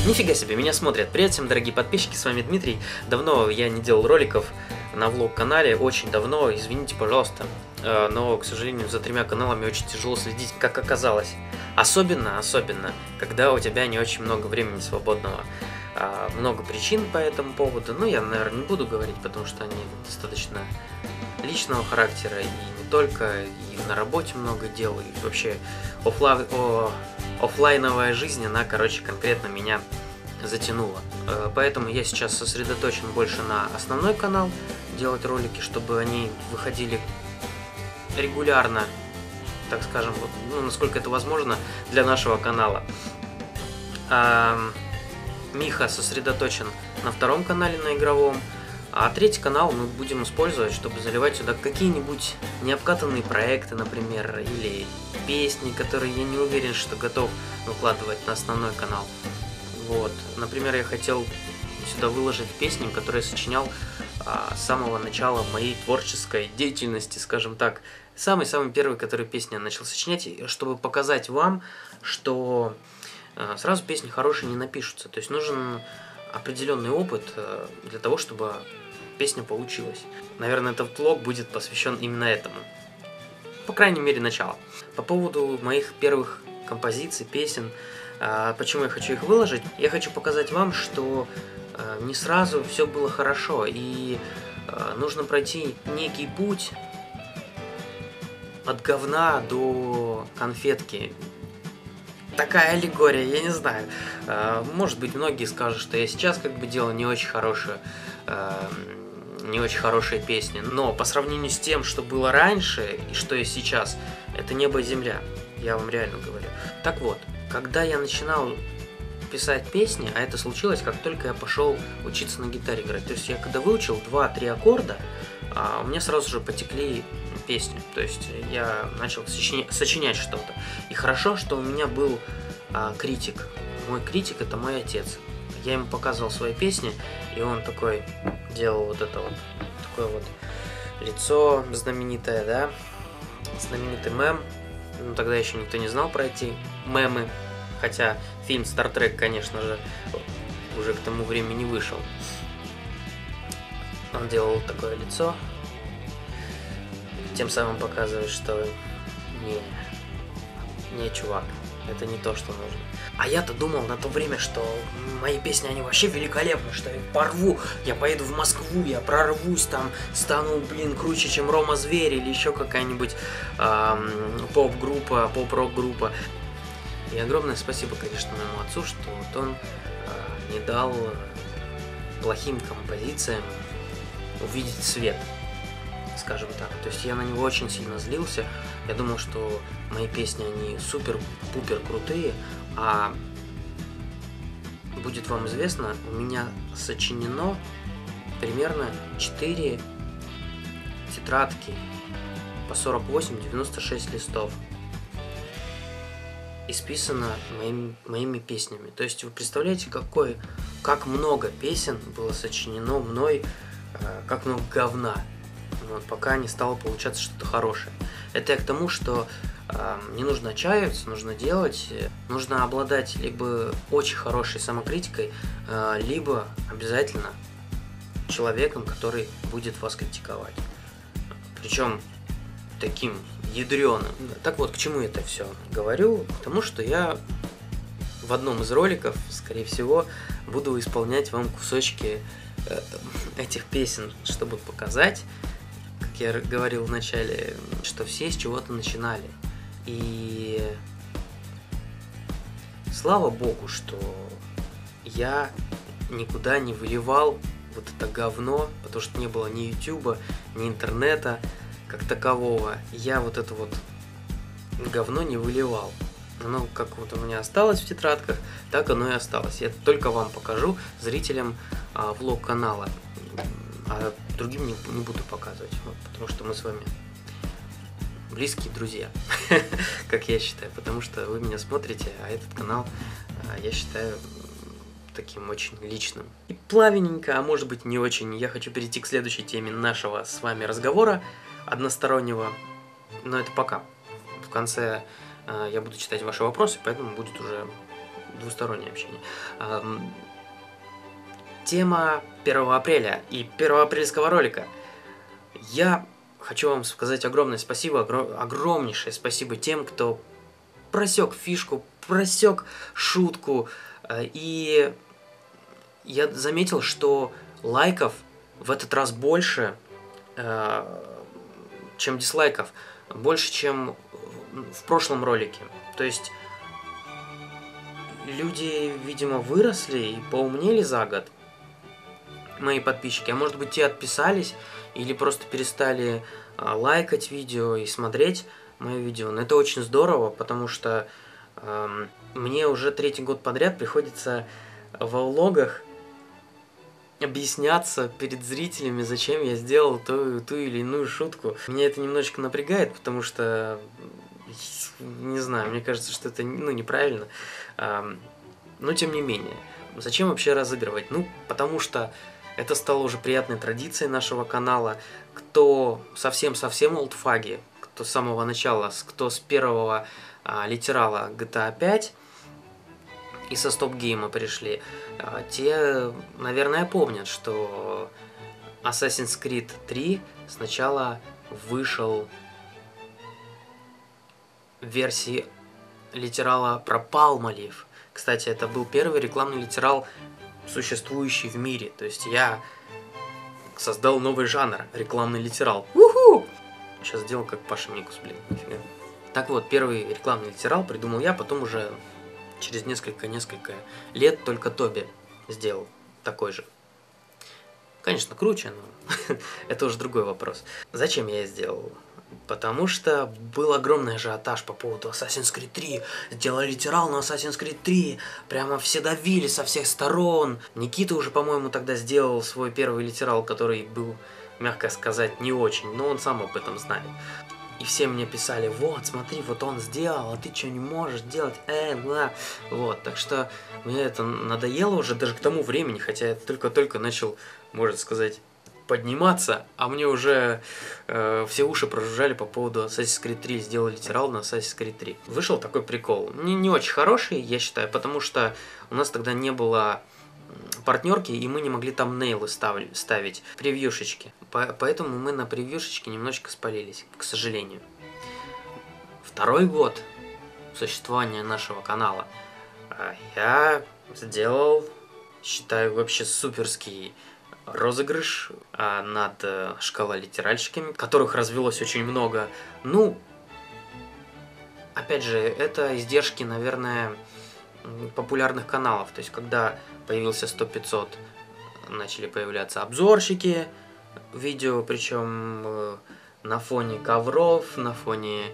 Нифига себе, меня смотрят. Привет всем, дорогие подписчики, с вами Дмитрий. Давно я не делал роликов на влог-канале, очень давно, извините, пожалуйста. Но, к сожалению, за 3 каналами очень тяжело следить, как оказалось. Особенно, когда у тебя не очень много времени свободного. Много причин по этому поводу, но я, наверное, не буду говорить, потому что они достаточно личного характера, и не только, и на работе много дел, и вообще оффлайновая жизнь, она, короче, конкретно меня затянула. Поэтому я сейчас сосредоточен больше на основной канал, делать ролики, чтобы они выходили регулярно, так скажем, насколько это возможно для нашего канала. Миха сосредоточен на втором канале, на игровом, а третий канал мы будем использовать, чтобы заливать сюда какие-нибудь необкатанные проекты, например, или песни, которые я не уверен, что готов выкладывать на основной канал. Вот, например, я хотел сюда выложить песни, которые я сочинял с самого начала моей творческой деятельности, скажем так. Самый-самый первый, который песни я начал сочинять, чтобы показать вам, что сразу песни хорошие не напишутся. То есть нужен определенный опыт для того, чтобы песня получилась. Наверное, этот влог будет посвящен именно этому. По крайней мере, начало. По поводу моих первых композиций, песен, почему я хочу их выложить, я хочу показать вам, что не сразу все было хорошо, и нужно пройти некий путь от говна до конфетки. Такая аллегория, я не знаю. Может быть, многие скажут, что я сейчас как бы делаю не очень хорошие песни, но по сравнению с тем, что было раньше и что есть сейчас, это небо и земля, я вам реально говорю. Так вот, когда я начинал писать песни, а это случилось, как только я пошел учиться на гитаре играть, то есть я когда выучил 2-3 аккорда, у меня сразу же потекли песни, то есть я начал сочинять что-то. И хорошо, что у меня был критик. Мой критик — это мой отец. Я ему показывал свои песни, и он такой делал вот это вот, такое вот лицо знаменитое, да, знаменитый мем. Ну, тогда еще никто не знал про эти мемы, хотя фильм Star Trek, конечно же, уже к тому времени вышел. Он делал такое лицо, тем самым показывает, что не, чувак, это не то, что нужно. А я-то думал на то время, что мои песни, они вообще великолепны, что я их порву, я поеду в Москву, я прорвусь там, стану, круче, чем Рома Зверь или еще какая-нибудь поп-группа, поп-рок-группа. И огромное спасибо, конечно, моему отцу, что вот он не дал плохим композициям увидеть свет, скажем так. То есть я на него очень сильно злился. Я думал, что мои песни, они супер-пупер крутые, а будет вам известно, у меня сочинено примерно 4 тетрадки по 48-96 листов. Исписано моими песнями. То есть вы представляете, как много песен было сочинено мной, как много говна. Вот, пока не стало получаться что-то хорошее. Это я к тому, что не нужно отчаиваться, нужно делать, нужно обладать либо очень хорошей самокритикой, либо обязательно человеком, который будет вас критиковать. Причем таким ядреным. Так вот, к чему я это все говорю? Потому что я в одном из роликов, скорее всего, буду исполнять вам кусочки этих песен, чтобы показать, как я говорил в начале, что все с чего-то начинали. И слава богу, что я никуда не выливал вот это говно, потому что не было ни ютуба, ни интернета как такового. Я вот это вот говно не выливал. Оно как вот у меня осталось в тетрадках, так оно и осталось. Я только вам покажу, зрителям влог-канала, а другим не буду показывать, вот, потому что мы с вами близкие друзья, как я считаю, потому что вы меня смотрите, а этот канал, я считаю, таким очень личным. И плавненько, а может быть не очень, я хочу перейти к следующей теме нашего с вами разговора, одностороннего, но это пока. В конце я буду читать ваши вопросы, поэтому будет уже двустороннее общение. Тема 1 апреля и первоапрельского ролика. Я хочу вам сказать огромное спасибо, огромнейшее спасибо тем, кто просек фишку, просек шутку. И я заметил, что лайков в этот раз больше, чем дизлайков. Больше, чем в прошлом ролике. То есть люди, видимо, выросли и поумнели за год, мои подписчики. А может быть, те отписались или просто перестали лайкать видео и смотреть мои видео. Но это очень здорово, потому что мне уже 3-й год подряд приходится во влогах объясняться перед зрителями, зачем я сделал ту или иную шутку. Меня это немножечко напрягает, потому что, не знаю, мне кажется, что это неправильно. Но тем не менее, зачем вообще разыгрывать? Ну, потому что это стало уже приятной традицией нашего канала. Кто совсем-совсем олдфаги, кто с самого начала, кто с первого литерала GTA 5 и со стоп-гейма пришли, те, наверное, помнят, что Assassin's Creed 3 сначала вышел в версии литерала про Palmolive. Кстати, это был первый рекламный литерал, существующий в мире. То есть я создал новый жанр, рекламный литерал. Уху! Сейчас сделал как Паша Микус, блин, нифига. Так вот, первый рекламный литерал придумал я, потом уже через несколько лет только Тоби сделал такой же. Конечно, круче, но это уже другой вопрос. Зачем я сделал? Потому что был огромный ажиотаж по поводу Assassin's Creed 3. Сделали литерал на Assassin's Creed 3. Прямо все давили со всех сторон. Никита уже, по-моему, тогда сделал свой первый литерал, который был, мягко сказать, не очень. Но он сам об этом знает. И все мне писали: вот, смотри, вот он сделал, а ты что не можешь делать? Бла. Вот, так что мне это надоело уже даже к тому времени, хотя я только-только начал, можно сказать, подниматься, а мне уже все уши прожужжали по поводу Assassin's Creed 3, сделал литерал на Assassin's Creed 3. Вышел такой прикол. Не очень хороший, я считаю, потому что у нас тогда не было партнерки, и мы не могли там нейлы ставить, превьюшечки. Поэтому мы на превьюшечке немножечко спалились, к сожалению. 2-й год существования нашего канала я сделал, считаю, вообще суперский розыгрыш над шкалолитеральщиками, которых развелось очень много. Ну, опять же, это издержки, наверное, популярных каналов. То есть, когда появился 100-500, начали появляться обзорщики видео, причем на фоне ковров, на фоне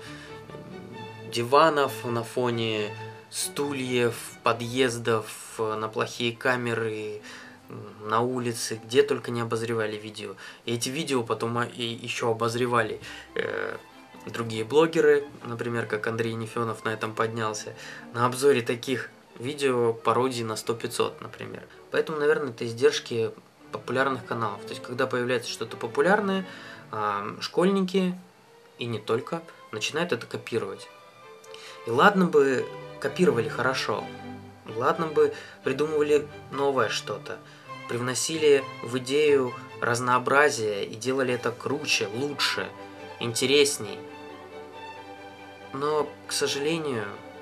диванов, на фоне стульев, подъездов, на плохие камеры, на улице, где только не обозревали видео. И эти видео потом и еще обозревали другие блогеры, например, как Андрей Нефенов на этом поднялся, на обзоре таких видео пародий на 100-500, например. Поэтому, наверное, это издержки популярных каналов. То есть, когда появляется что-то популярное, школьники, и не только, начинают это копировать. И ладно бы копировали хорошо, ладно бы придумывали новое что-то, привносили в идею разнообразие и делали это круче, лучше, интересней. Но, к сожалению,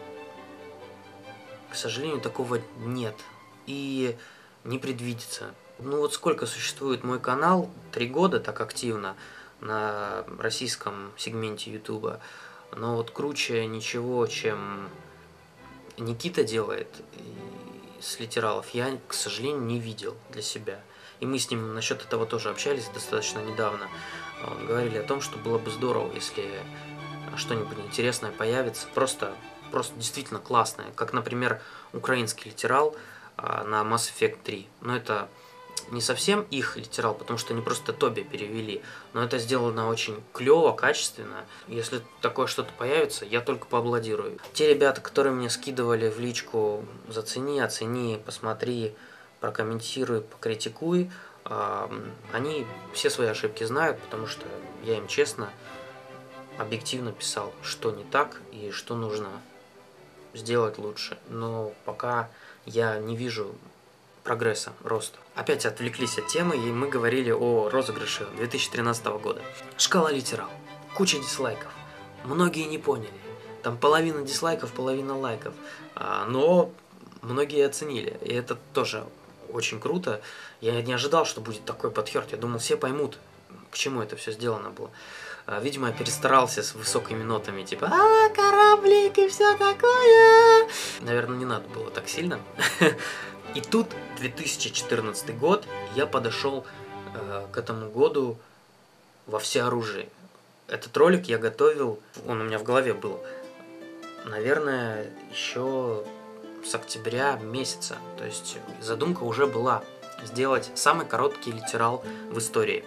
такого нет и не предвидится. Ну вот сколько существует мой канал, 3 года так активно на российском сегменте Ютуба, но вот круче ничего, чем Никита делает с литералов, я, к сожалению, не видел для себя. И мы с ним насчет этого тоже общались достаточно недавно. Говорили о том, что было бы здорово, если что-нибудь интересное появится, просто действительно классное, как, например, украинский литерал на Mass Effect 3. Но это не совсем их литерал, потому что они просто Тоби перевели, но это сделано очень клево, качественно. Если такое что-то появится, я только поаплодирую. Те ребята, которые мне скидывали в личку: зацени, оцени, посмотри, прокомментируй, покритикуй, они все свои ошибки знают, потому что я им честно, объективно писал, что не так и что нужно сделать лучше, но пока я не вижу прогресса, роста. Опять отвлеклись от темы, и мы говорили о розыгрыше 2013 года. Шкала литерал. Куча дизлайков. Многие не поняли. Там половина дизлайков, половина лайков. Но многие оценили. И это тоже очень круто. Я не ожидал, что будет такой подхёрт. Я думал, все поймут, к чему это все сделано было. Видимо, я перестарался с высокими нотами, типа кораблик и все такое. Наверное, не надо было так сильно. И тут 2014 год, я подошел к этому году во всеоружии. Этот ролик я готовил, он у меня в голове был, наверное, еще с октября месяца. То есть задумка уже была сделать самый короткий литерал в истории.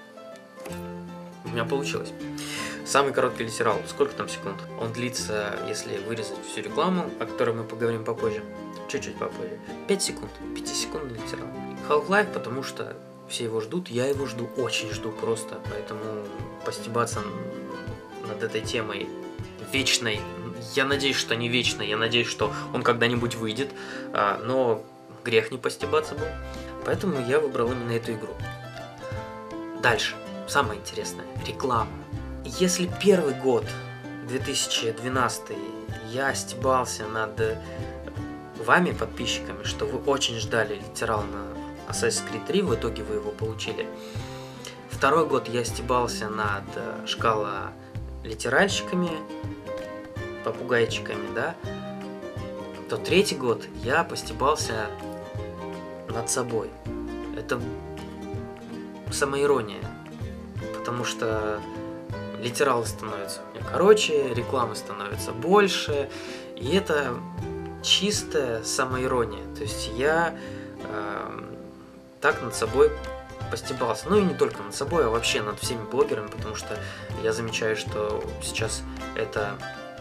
У меня получилось. Самый короткий литерал, сколько там секунд? Он длится, если вырезать всю рекламу, о которой мы поговорим попозже, чуть-чуть попозже, 5 секунд, 5-секундный литерал. Half-Life, потому что все его ждут, я его жду, очень жду просто, поэтому постебаться над этой темой вечной, я надеюсь, что не вечной, я надеюсь, что он когда-нибудь выйдет, но грех не постебаться был, поэтому я выбрал именно эту игру. Дальше, самое интересное, реклама. Если первый год, 2012, я стебался над вами, подписчиками, что вы очень ждали литерал на Assassin's Creed 3, в итоге вы его получили. Второй год я стебался над шкала литеральщиками, попугайчиками, да, то третий год я постебался над собой. Это самоирония, потому что литералы становятся короче, рекламы становится больше, и это чистая самоирония. То есть я так над собой постебался. Ну и не только над собой, а вообще над всеми блогерами, потому что я замечаю, что сейчас это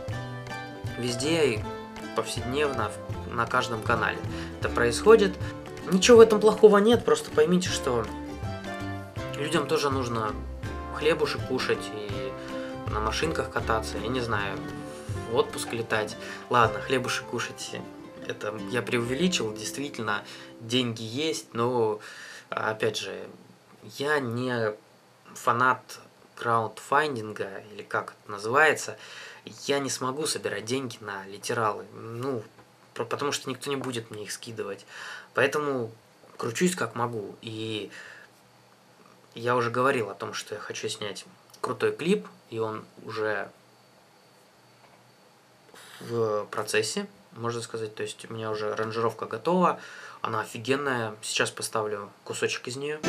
везде и повседневно на каждом канале это происходит. Ничего в этом плохого нет, просто поймите, что людям тоже нужно хлебушек кушать и на машинках кататься, я не знаю, в отпуск летать. Ладно, хлебушек кушать, это я преувеличил, действительно, деньги есть, но, опять же, я не фанат краудфандинга, или как это называется, я не смогу собирать деньги на литералы, ну, потому что никто не будет мне их скидывать, поэтому кручусь как могу, и я уже говорил о том, что я хочу снять крутой клип, и он уже в процессе, можно сказать, то есть у меня уже аранжировка готова, она офигенная, сейчас поставлю кусочек из нее.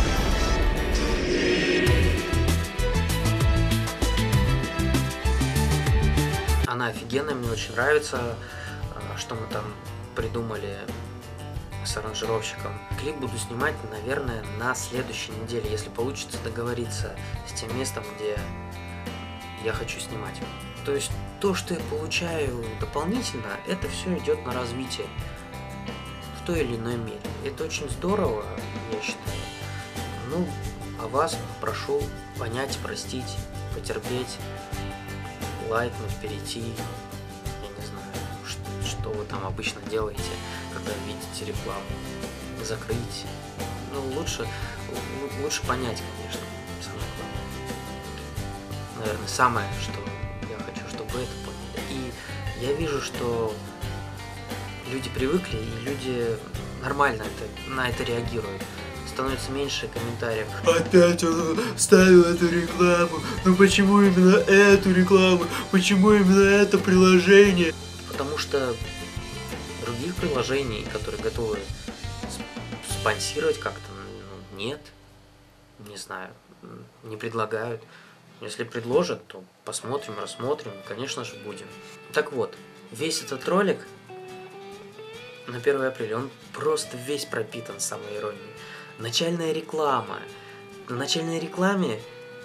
Она офигенная, мне очень нравится, что мы там придумали с аранжировщиком. Клип буду снимать, наверное, на следующей неделе, если получится договориться с тем местом, где я хочу снимать. То есть то, что я получаю дополнительно, это все идет на развитие в той или иной мере. Это очень здорово, я считаю. Ну, а вас прошу понять, простить, потерпеть, лайкнуть, перейти. Я не знаю, что вы там обычно делаете, когда видите рекламу. Закрыть. Ну, лучше понять, конечно, самое главное. Наверное, самое, что я хочу, чтобы вы это поняли. И я вижу, что люди привыкли, и люди нормально на это реагируют. Становится меньше комментариев. Опять он ставил эту рекламу. Ну почему именно эту рекламу? Почему именно это приложение? Потому что других приложений, которые готовы спонсировать как-то, ну, нет. Не знаю, не предлагают. Если предложат, то посмотрим, рассмотрим, конечно же, будем. Так вот, весь этот ролик на 1 апреля, он просто весь пропитан самоиронией. Начальная реклама. На начальной рекламе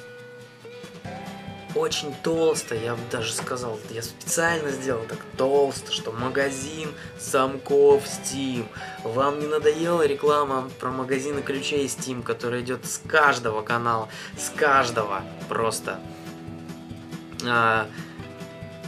очень толсто, я бы даже сказал, я специально сделал так толсто, что магазин замков Steam. Вам не надоела реклама про магазины ключей Steam, которая идет с каждого канала, с каждого просто.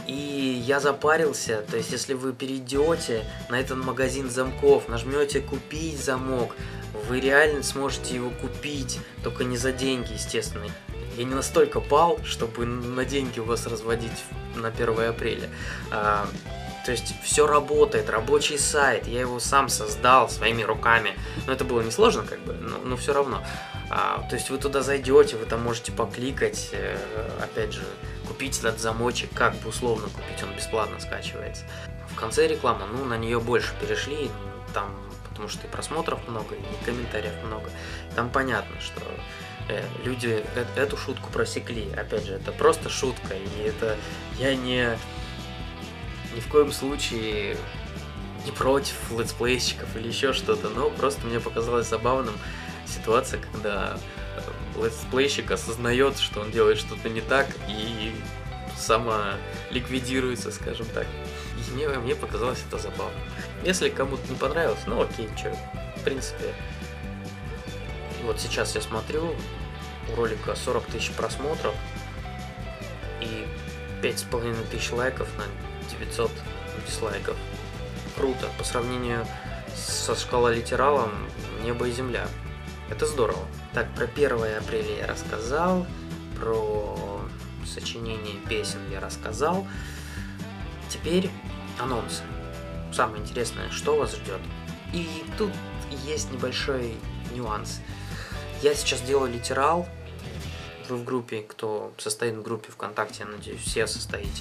И я запарился, то есть если вы перейдете на этот магазин замков, нажмете «Купить замок», вы реально сможете его купить, только не за деньги, естественно. Я не настолько пал, чтобы на деньги вас разводить на 1 апреля. То есть все работает, рабочий сайт, я его сам создал своими руками. Но это было несложно, как бы, но все равно. То есть вы туда зайдете, вы там можете покликать, опять же, купить этот замочек, как бы условно купить, он бесплатно скачивается. В конце реклама, ну, на нее больше перешли, там, потому что и просмотров много, и комментариев много. Там понятно, что люди эту шутку просекли. Опять же, это просто шутка, и это я ни в коем случае не против летсплейщиков или еще что-то, но просто мне показалось забавным ситуация, когда летсплейщик осознает, что он делает что-то не так и самоликвидируется, скажем так. И мне показалось это забавно. Если кому-то не понравилось, ну окей, что, в принципе. Вот сейчас я смотрю, у ролика 40 тысяч просмотров и 5500 лайков на 900 дизлайков. Круто. По сравнению со шкалой литералом небо и земля. Это здорово. Так, про 1 апреля я рассказал, про сочинение песен я рассказал. Теперь анонсы. Самое интересное, что вас ждет. И тут есть небольшой нюанс. Я сейчас делаю литерал. Вы в группе, кто состоит в группе ВКонтакте, я надеюсь, все состоите.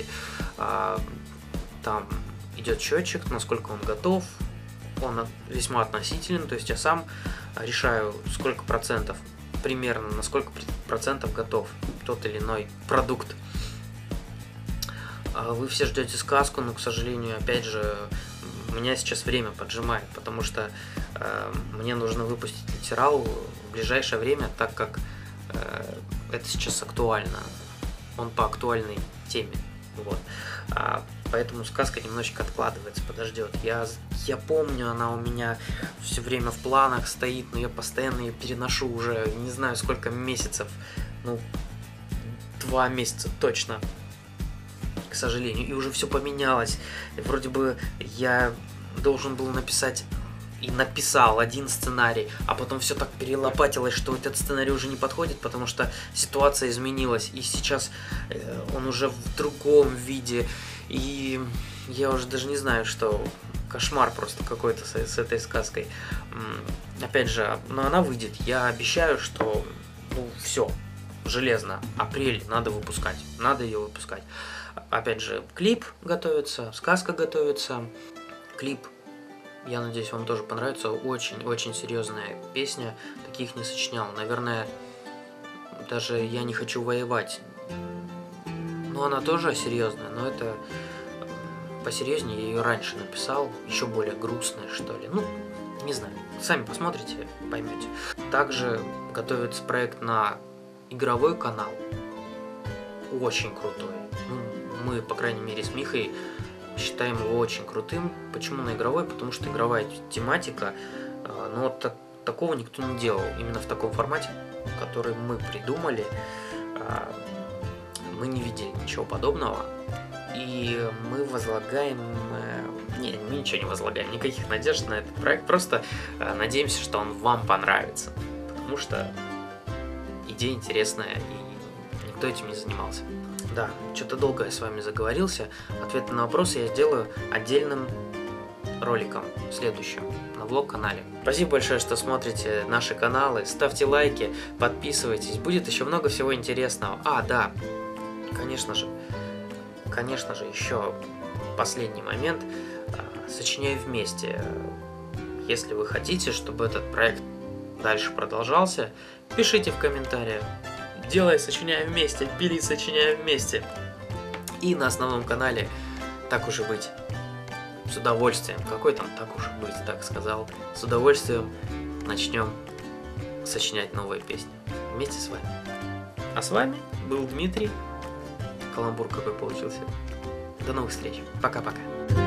Там идет счетчик, насколько он готов. Он весьма относителен, то есть я сам решаю, сколько процентов, примерно на сколько процентов готов тот или иной продукт. Вы все ждете сказку, но, к сожалению, опять же, меня сейчас время поджимает, потому что мне нужно выпустить литерал в ближайшее время, так как это сейчас актуально. Он по актуальной теме. Вот. Поэтому сказка немножечко откладывается, подождет. Я помню, она у меня все время в планах стоит, но я постоянно ее переношу уже не знаю сколько месяцев. Ну, 2 месяца точно, к сожалению. И уже все поменялось. И вроде бы я должен был написать и написал один сценарий, а потом все так перелопатилось, что этот сценарий уже не подходит, потому что ситуация изменилась, и сейчас он уже в другом виде, и я уже даже не знаю, что кошмар просто какой-то с этой сказкой. Опять же, но она выйдет, я обещаю, что все, железно, апрель надо выпускать, надо ее выпускать. Опять же, клип готовится, сказка готовится, клип. Я надеюсь, вам тоже понравится. Очень-очень серьезная песня. Таких не сочинял. Наверное, даже «Я не хочу воевать». Ну, она тоже серьезная, но это посерьезнее. Я ее раньше написал. Еще более грустная, что ли. Ну, не знаю. Сами посмотрите, поймете. Также готовится проект на игровой канал. Очень крутой. Ну, мы, по крайней мере, с Михой считаем его очень крутым. Почему на игровой? Потому что игровая тематика, но такого никто не делал. Именно в таком формате, который мы придумали, мы не видели ничего подобного. И мы возлагаем... Не, мы ничего не возлагаем, никаких надежд на этот проект. Просто надеемся, что он вам понравится. Потому что идея интересная, и никто этим не занимался. Да, что-то долго я с вами заговорился. Ответы на вопросы я сделаю отдельным роликом, следующим, на влог-канале. Спасибо большое, что смотрите наши каналы. Ставьте лайки, подписывайтесь. Будет еще много всего интересного. Да, конечно же, еще последний момент. Сочиняю вместе. Если вы хотите, чтобы этот проект дальше продолжался, пишите в комментариях. Делай, сочиняем вместе, пили, сочиняем вместе. И на основном канале «Так уж и быть». С удовольствием. Какой там «Так уж и быть», так сказал. С удовольствием начнем сочинять новые песни. Вместе с вами. А с вами был Дмитрий. Каламбур какой получился. До новых встреч. Пока-пока.